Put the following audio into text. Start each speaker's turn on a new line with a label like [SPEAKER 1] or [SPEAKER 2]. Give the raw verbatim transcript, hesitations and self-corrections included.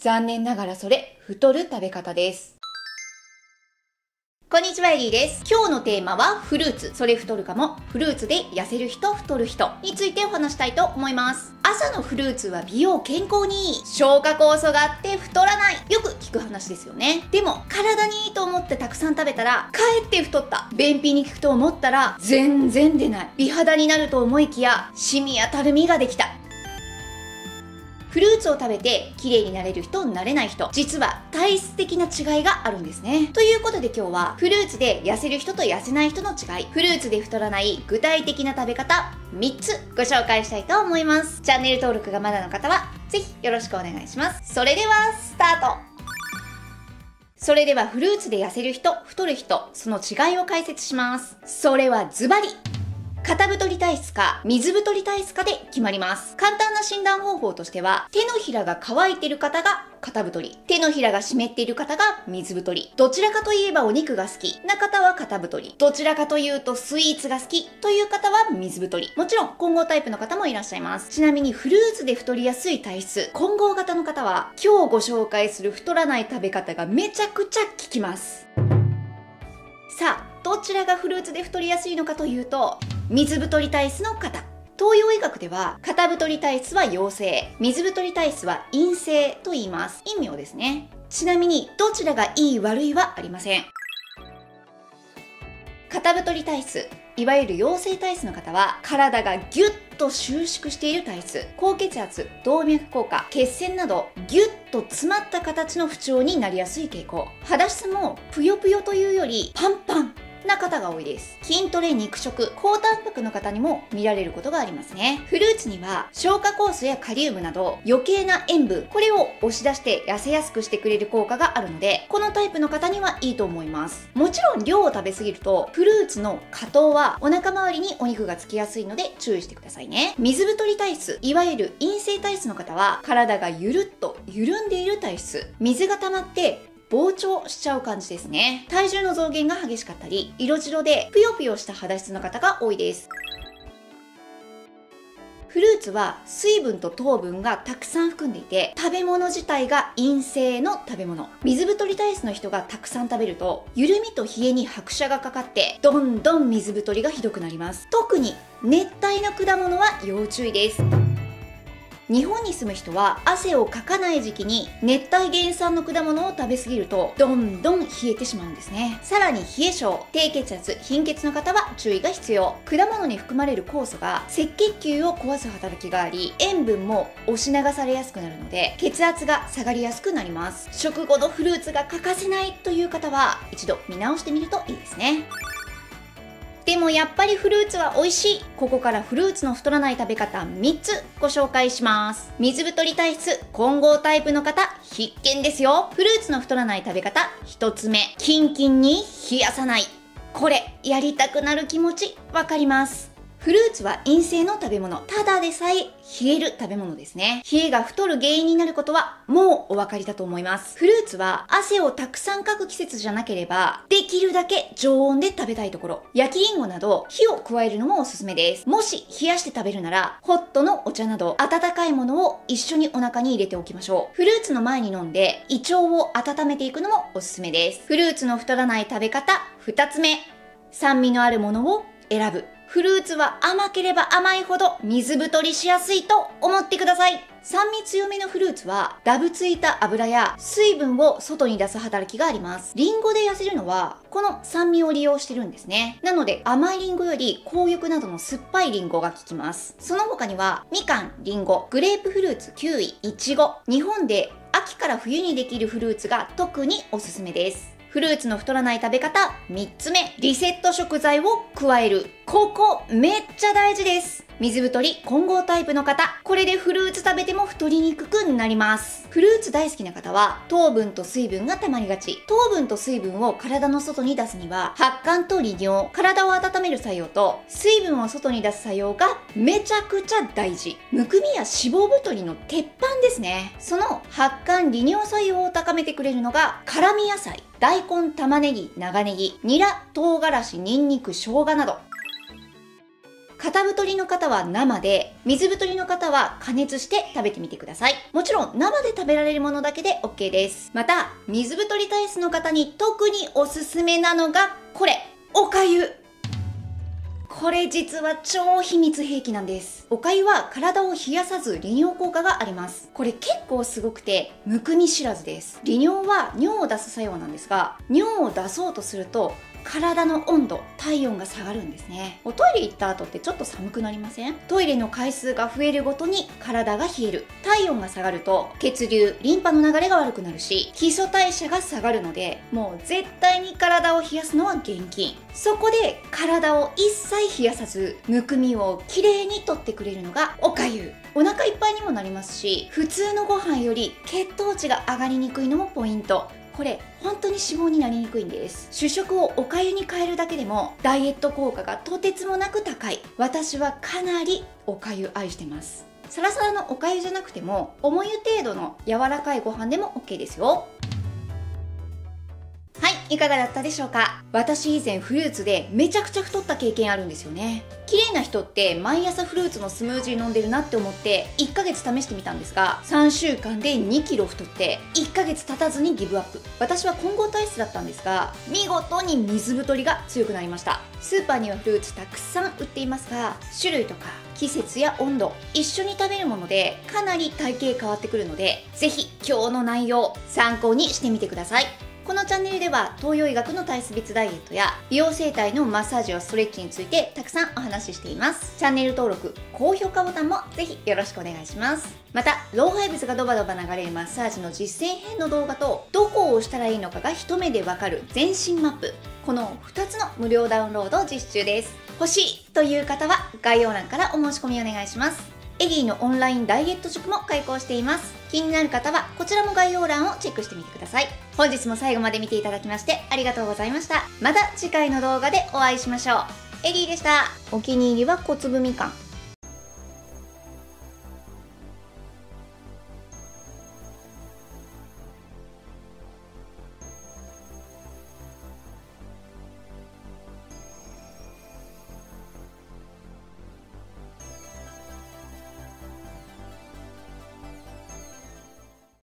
[SPEAKER 1] 残念ながらそれ、太る食べ方です。こんにちは、エリーです。今日のテーマはフルーツ。それ太るかも。フルーツで痩せる人、太る人についてお話したいと思います。朝のフルーツは美容健康にいい。消化酵素があって太らない。よく聞く話ですよね。でも、体にいいと思ってたくさん食べたら、かえって太った。便秘に効くと思ったら、全然出ない。美肌になると思いきや、シミやたるみができた。フルーツを食べて綺麗になれる人、なれない人、実は体質的な違いがあるんですね。ということで今日はフルーツで痩せる人と痩せない人の違い、フルーツで太らない具体的な食べ方みっつご紹介したいと思います。チャンネル登録がまだの方はぜひよろしくお願いします。それではスタート。それではフルーツで痩せる人、太る人、その違いを解説します。それはズバリ肩太り体質か水太り体質かで決まります。簡単な診断方法としては、手のひらが乾いている方が肩太り、手のひらが湿っている方が水太り、どちらかといえばお肉が好きな方は肩太り、どちらかというとスイーツが好きという方は水太り。もちろん混合タイプの方もいらっしゃいます。ちなみにフルーツで太りやすい体質、混合型の方は今日ご紹介する太らない食べ方がめちゃくちゃ効きます。さあ、どちらがフルーツで太りやすいのかというと、水太り体質の方。東洋医学では、肩太り体質は陽性、水太り体質は陰性と言います。陰陽ですね。ちなみに、どちらがいい悪いはありません。肩太り体質、いわゆる陽性体質の方は、体がギュッと収縮している体質、高血圧、動脈硬化、血栓など、ギュッと詰まった形の不調になりやすい傾向。肌質も、ぷよぷよというより、パンパンな方が多いです。筋トレ、肉食、高タンパクの方にも見られることがありますね。フルーツには消化酵素やカリウムなど余計な塩分、これを押し出して痩せやすくしてくれる効果があるので、このタイプの方にはいいと思います。もちろん量を食べ過ぎるとフルーツの果糖はお腹周りにお肉がつきやすいので注意してくださいね。水太り体質、いわゆる陰性体質の方は体がゆるっと緩んでいる体質、水が溜まって膨張しちゃう感じですね。体重の増減が激しかったり、色白でぷよぷよした肌質の方が多いです。フルーツは水分と糖分がたくさん含んでいて、食べ物自体が陰性の食べ物。水太り体質の人がたくさん食べると、緩みと冷えに拍車がかかって、どんどん水太りがひどくなります。特に熱帯の果物は要注意です。日本に住む人は汗をかかない時期に熱帯原産の果物を食べ過ぎるとどんどん冷えてしまうんですね。さらに冷え性、低血圧、貧血の方は注意が必要。果物に含まれる酵素が赤血球を壊す働きがあり、塩分も押し流されやすくなるので血圧が下がりやすくなります。食後のフルーツが欠かせないという方は一度見直してみるといいですね。でもやっぱりフルーツは美味しい。ここからフルーツの太らない食べ方みっつご紹介します。水太り体質、混合タイプの方必見ですよ。フルーツの太らない食べ方ひとつめ、キンキンに冷やさない。これやりたくなる気持ちわかります。フルーツは陰性の食べ物。ただでさえ冷える食べ物ですね。冷えが太る原因になることはもうお分かりだと思います。フルーツは汗をたくさんかく季節じゃなければ、できるだけ常温で食べたいところ。焼きりんごなど火を加えるのもおすすめです。もし冷やして食べるなら、ホットのお茶など温かいものを一緒にお腹に入れておきましょう。フルーツの前に飲んで胃腸を温めていくのもおすすめです。フルーツの太らない食べ方ふたつめ、酸味のあるものを選ぶ。フルーツは甘ければ甘いほど水太りしやすいと思ってください。酸味強めのフルーツはダブついた油や水分を外に出す働きがあります。リンゴで痩せるのはこの酸味を利用してるんですね。なので甘いリンゴより紅玉などの酸っぱいリンゴが効きます。その他にはみかん、リンゴ、グレープフルーツ、キウイ、イチゴ、日本で秋から冬にできるフルーツが特におすすめです。フルーツの太らない食べ方みっつめ、リセット食材を加える。ここめっちゃ大事です。水太り混合タイプの方、これでフルーツ食べても太りにくくなります。フルーツ大好きな方は糖分と水分が溜まりがち。糖分と水分を体の外に出すには発汗と利尿、体を温める作用と水分を外に出す作用がめちゃくちゃ大事。むくみや脂肪太りの鉄板ですね。その発汗利尿作用を高めてくれるのが辛味野菜、大根、玉ねぎ、長ネギ、ニラ、唐辛子、ニンニク、生姜など。 片太りの方は生で、水太りの方は加熱して食べてみてください。もちろん生で食べられるものだけで OK です。また、水太り体質の方に特におすすめなのがこれ、おかゆ。これ実は超秘密兵器なんです。おかゆは体を冷やさず利尿効果があります。これ結構すごくて、むくみ知らずです。利尿は尿を出す作用なんですが、尿を出そうとすると、体の温度、体温が下がるんですね。おトイレ行った後ってちょっと寒くなりません？トイレの回数が増えるごとに体が冷える。体温が下がると血流、リンパの流れが悪くなるし、基礎代謝が下がるので、もう絶対に体を冷やすのは厳禁。そこで体を一切冷やさず、むくみをきれいに取ってくれるのがおかゆ。お腹いっぱいにもなりますし、普通のご飯より血糖値が上がりにくいのもポイント。これ本当に脂肪になりにくいんです。主食をおかゆに変えるだけでもダイエット効果がとてつもなく高い。私はかなりおかゆ愛してます。サラサラのおかゆじゃなくても、重湯程度の柔らかいご飯でも OK ですよ。はい、いかがだったでしょうか？私以前フルーツでめちゃくちゃ太った経験あるんですよね。綺麗な人って毎朝フルーツのスムージー飲んでるなって思っていっかげつ試してみたんですが、さんしゅうかんでにキロ太っていっかげつ経たずにギブアップ。私は混合体質だったんですが、見事に水太りが強くなりました。スーパーにはフルーツたくさん売っていますが、種類とか季節や温度、一緒に食べるものでかなり体型変わってくるので、ぜひ今日の内容参考にしてみてください。このチャンネルでは東洋医学の体質別ダイエットや美容整体のマッサージやストレッチについてたくさんお話ししています。チャンネル登録、高評価ボタンもぜひよろしくお願いします。また、老廃物がドバドバ流れるマッサージの実践編の動画と、どこを押したらいいのかが一目でわかる全身マップ、このふたつの無料ダウンロードを実施中です。欲しいという方は概要欄からお申し込みお願いします。エリーのオンラインダイエット塾も開講しています。気になる方はこちらも概要欄をチェックしてみてください。本日も最後まで見ていただきましてありがとうございました。また次回の動画でお会いしましょう。エリーでした。お気に入りは小粒みかん。